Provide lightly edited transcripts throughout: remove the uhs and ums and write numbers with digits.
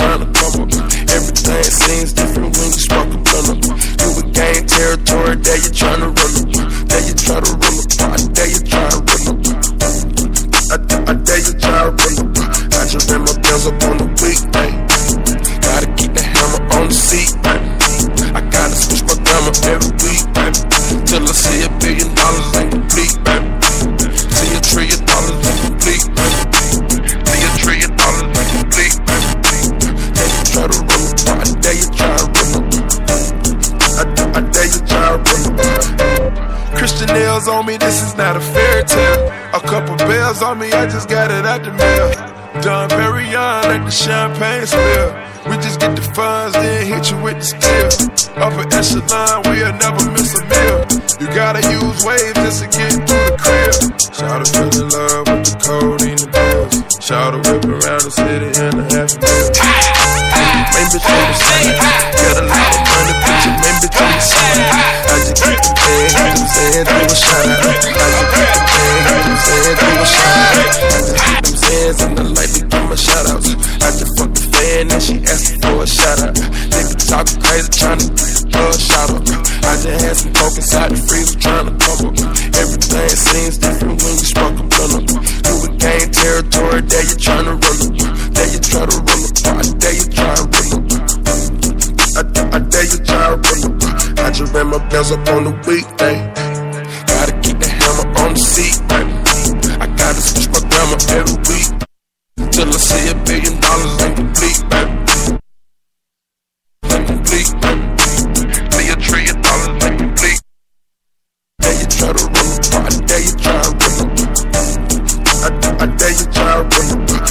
trying to come up. Everything seems different when you spark a blunt up. You would gain territory, there you trying to run up. There you try to run up, I dare you try to run up. I dare you try to run up. I just ran my bills up on the weekday. Gotta keep the hammer on the seat, I gotta switch my grammar every week, till I see $1 billion ain't complete, see $1 trillion ain't complete, see $1 trillion ain't complete. Dare you try to run up, I dare you try to run up. I dare you try to run up. Christian nails on me, this is not a fairy tale. A couple bells on me, I just got it out the mail. Done very young, let the champagne spill. We just get the funds, then hit you with the steel. Upper echelon, we'll never miss a meal. You gotta use waves just to get through the crib. Shout out to the love with the codeine and pills. Shout out whip around the city in a half a mil. Main bitch on the side, got a lot of money, put your main bitch on the side. I just keep the bag, you know what I'm saying, do a shout out. I just keep the bag, you know what I'm saying, do a shout out. I just keep them sands in the light to give my shout outs. I just fuck the fan and she asking for a shout out. Nigga talking crazy, trying to throw a shout out. I just had some coke inside the freezer, trying to come up. Everything seems different when you spark a blunt up. You would gain territory, there you trying to run up. There you try to run up, I dare you try to run up. I dare you try to run up. I just ran my bills up on the weekday. Gotta keep the hammer on the seat, I gotta switch my grammar every week, till I see $1 billion ain't complete, ain't complete, see $1 trillion ain't complete. Dare you try to run up, I dare you try to run up. I dare you try to run up.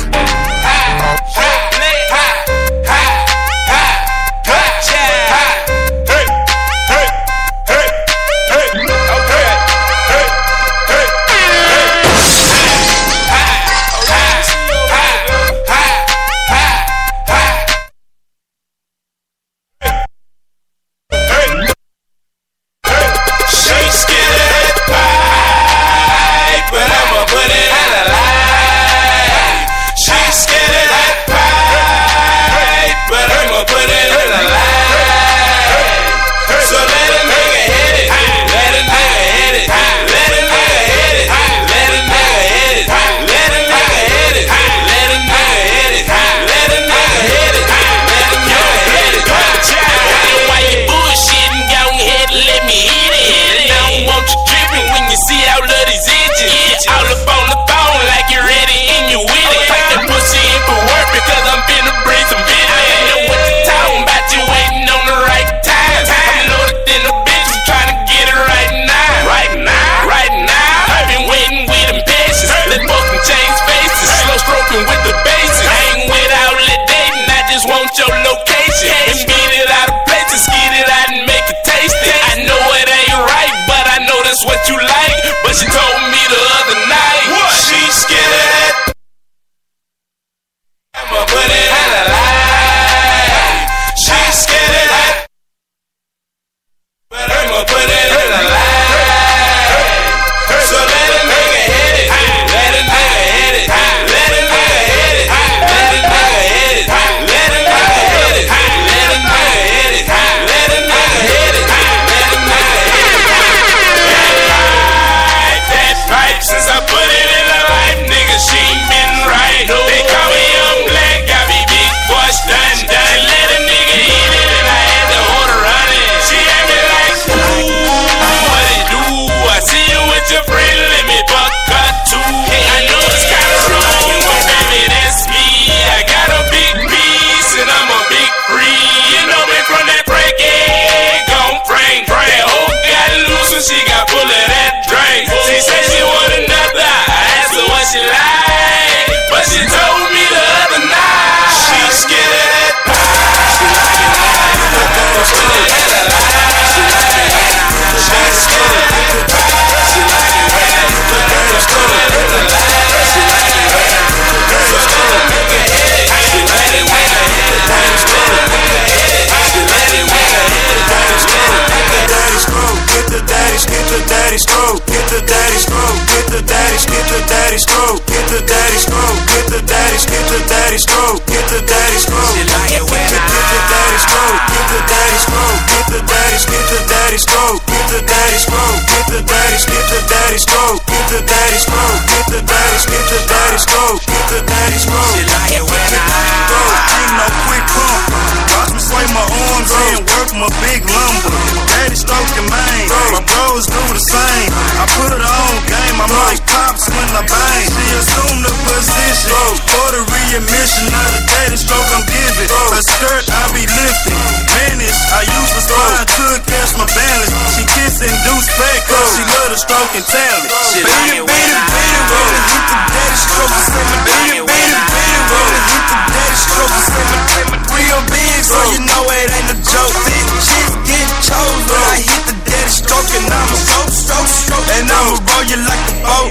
daddy stroke, get the daddy stroke, get the daddy stroke, get the daddy stroke, get the daddy stroke, get the daddy stroke. She like it when ain't no quick pump. Watch me sway my arms and work my big lumber. Daddy stroking mine, my bros do the same. I put her on game, I'm like Pops when I bang. She assume the position, for the readmission of the daddy stroke I'm giving. Her skirt I be lifting, menace I use for spine to catch my balance. She kissing Deuce back cause she love the stroking talent. She like it when roll it, hit the daddy stroke and say my daddy, roll it, hit the daddy stroke and say my real big, so you know it ain't a joke. Shit get chose when I hit the daddy stroke and I'ma stroke, and I'ma roll you like a boat.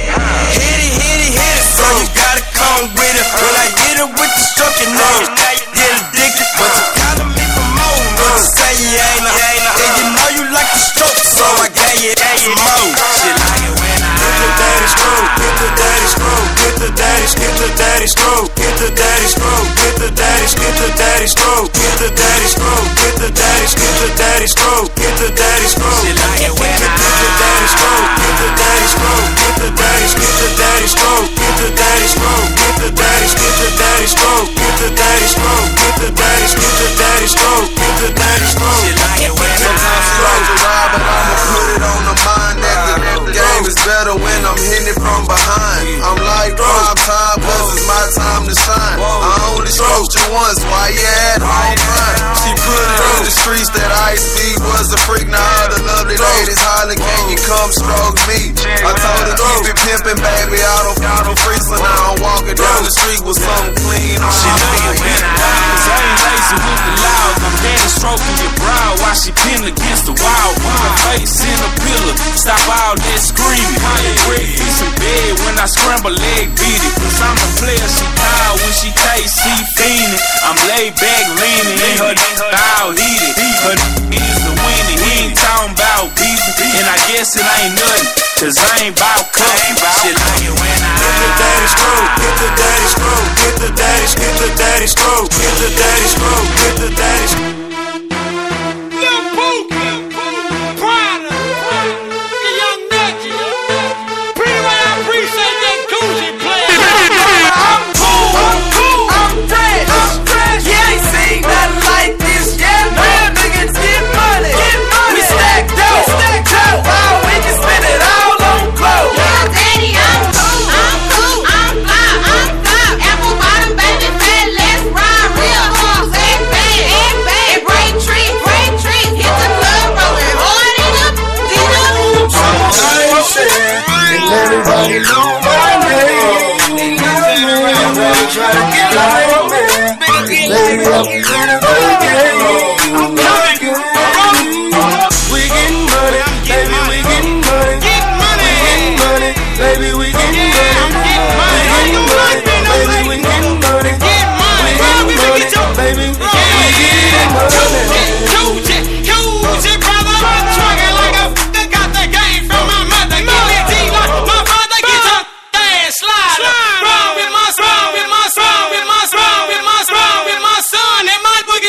Hit it, so you gotta come with it. When I hit it with the stroke, you know you get addicted, but you calling me for more. When you say you ain't and you know you like the stroke, so I gave you some more. She like it when get the daddy stroke, get the daddy stroke, get the daddy stroke, get the daddy stroke, get the daddy stroke, get the daddy stroke, get the daddy stroke, get the daddy stroke. She like it when get the daddy stroke, get the daddy stroke, get the daddy stroke, get the daddy stroke, get the daddy stroke, get the daddy stroke, get the daddy stroke, get the daddy stroke. She like it when sometimes she likes to ride, but I'ma put it on the mind that the game is better when I'm hitting it from behind. I'm like prime time, cause it's my time to shine. I only stroked you once, why you at home crying? She put it in the streets that Ice-T was a freak. Now all the lovely ladies hollering, can you come stroke me? I told her keep it pimpin', baby, I don't free, so now I'm walking down the street with something clean on she like it when cause I ain't lazy with the loud. I'm daddy stroking your brow while she pinned against the wall. Her face in a pillar, stop all that screaming. Breakfast in bed when I scramble leg beat it. Cause I'm a player, she call when she taste, she fiendin'. I'm laid back leaning, and her all heated. Her is the winning, he ain't talking about beefing. And I guess it ain't nothing, cause I ain't bout cutting. She like it when get the daddy stroke, get the daddy stroke, get the daddy stroke, get the daddy stroke, get the daddy stroke. Lil Pookie, Prada, the young Nutty. Pretty well, I appreciate that Gucci play. I'm cool, I'm fresh. You ain't seen nothing like this yet. Real niggas get money. We stacked up, all we can spend it all on clothes. Yeah, daddy, I'm cool, I'm fly. Apple bottom, baby, fat, let's ride. Real hoes, egg bag, and break trees. Hit the club, rolling hard in the Everybody know my name. They try to get like me. Baby, I'm getting I'm coming. We getting money, baby, we getting money. We getting money, baby, we getting money. We getting money, baby, we getting money. We getting money, baby, we getting money. Gucci, brother, I'm twerking like a got the game from my mother. Give me D-Lo, my father, get your ass slider. Wrong with my son, and my boogie.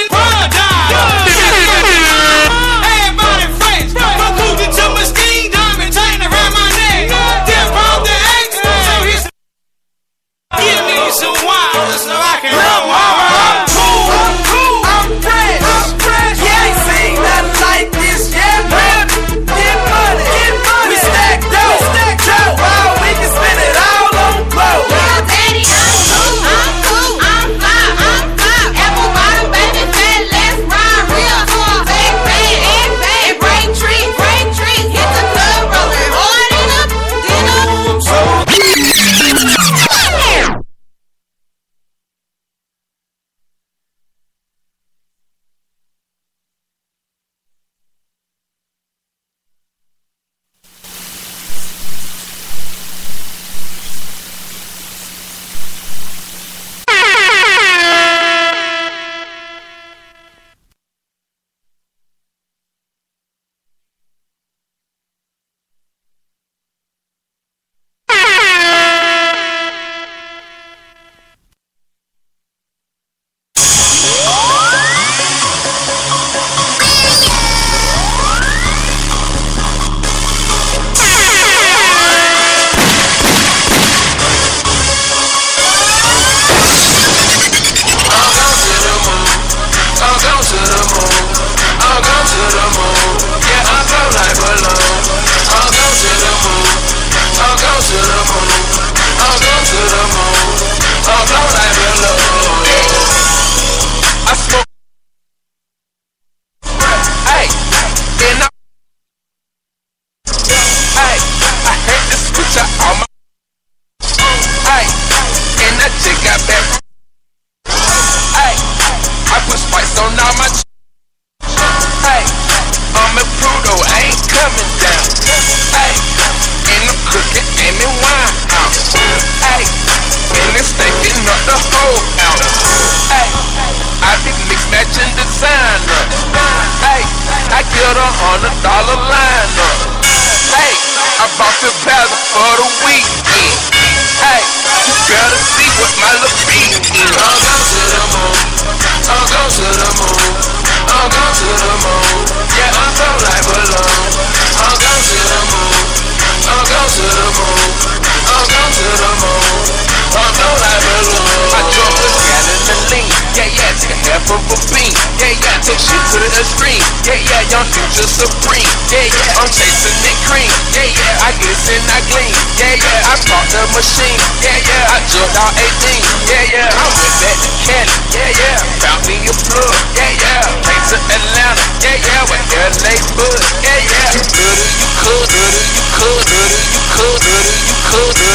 hit $100 lineup. Hey, I bought the powder for the weekend. Hey, you better see what my little beat is. I'm going to the moon. I'm going to the moon. I'm going to the moon. Yeah, I'm so like balloon. I'm going to the moon. I'm going to the moon. I'm going to the moon. I'm so like balloon. I drove a gallon of lean. Yeah, yeah, take a half of a bean. Yeah, yeah, take shit to the extreme. Yeah, yeah, young future supreme. Yeah, yeah, I'm chasing that cream. Yeah, yeah, I guess and I gleam. Yeah, yeah, I bought the machine. Yeah, yeah, I jumped out 18. Yeah, yeah, I went back to Cali. Yeah, yeah, found me a plug. Yeah, yeah, came to Atlanta. Yeah, yeah, with LA Bud. Yeah, yeah, you could, you could, you could, you could, you could, you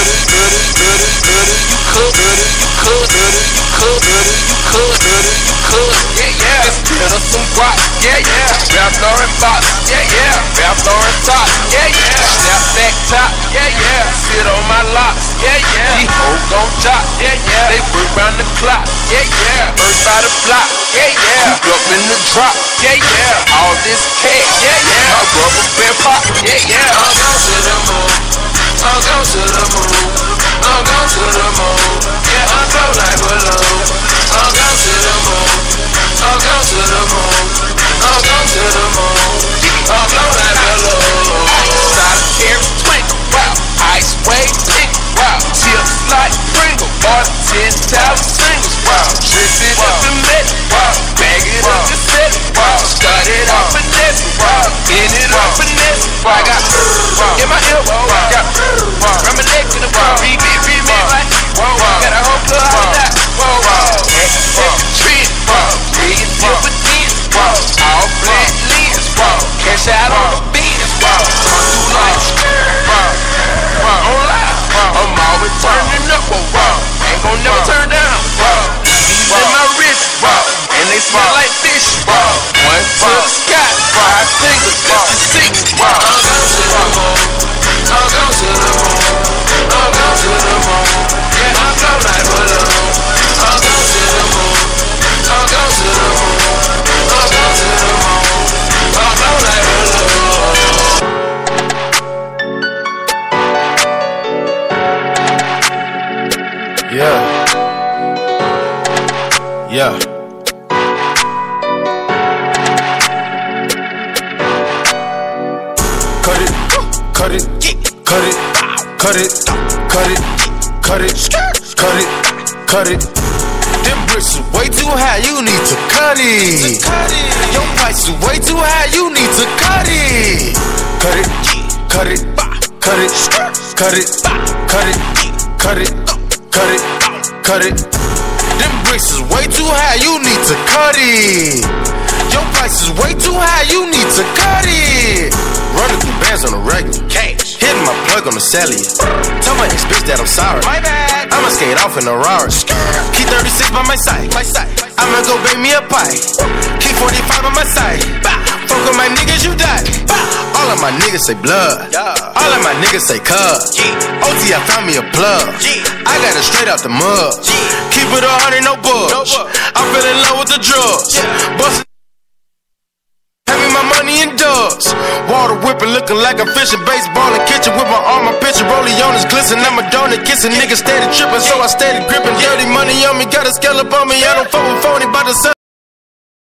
could, yeah, yeah. Just get us some guap, yeah, yeah. Ralph Lauren box, yeah, yeah. Ralph Lauren top, yeah, yeah. Snapback top, yeah, yeah. Sit on my locks, yeah, yeah. These hoes gon' chop, yeah, yeah. They work round the clock, yeah, yeah. First by the block, yeah, yeah. Cooped up in the drop, yeah, yeah. All this cash, yeah, yeah. My rubber band pop, yeah, yeah. I'm going to the moon. I'm going to the moon. I'm going to the moon. Yeah, I'm so like balloon. I'm going to the moon. I'm going to the moon. I'm going to the moon. I'm so like balloon. Solitary twinkle, wow. Ice wave tick, wow. Chips like Pringle, bought 10,000 singles, wow. Dress it up and met, wow. Bag it up and set it, wow. Start it off and nest, wow. End it up and nest, wow. I got in my elbow, got from my leg to the wall. Remix like, whoa, got a whole club out of that, whoa. Take the trend, million dividends, all black lens, cash out on the beans, come through like online. I'm always turning up, ain't gon' never turn down. These in my wrist, and they smell like fish. One to the sky, 5 fingers, that's the 6. I'm going to the moon. I'm going to the moon. I'm going to the moon. Yeah, I'm so like balloon. I'm going to the moon. I'm going to the moon. I'm going to the moon. I'm so like balloon. Yeah. Yeah. Cut it, cut it, cut it, cut it, cut it, cut it, cut it, cut it. Them bricks is way too high, you need to cut it. Your price is way too high, you need to cut it. Cut it, cut it, cut it, cut it, cut it, cut it, cut it, cut it. Them bricks is way too high, you need to cut it. Your price is way too high, you need to cut it. Running through bands on the regular, cash. Hitting my plug on the cellular. Tell my ex bitch that I'm sorry. My bad. I'ma skate off in a Rari. Keep 36 by my side. I'ma go bake me a pie. Keep 45 on my side. Fuck with my niggas, you die. All of my niggas say blood. All of my niggas say cuz. OT, I found me a plug. I got it straight out the mud. Keep it 100, no bugs. I fell in love with the drugs. Bustin' having my money in dubs. Water whipping, looking like I'm fishing. Baseball in kitchen with my arm, my picture. Rollie on is glisten. I'm a donut kissing. Niggas steady tripping, so I steady gripping. Dirty money on me, got a scale up on me. I don't fuck with phony, by the sun.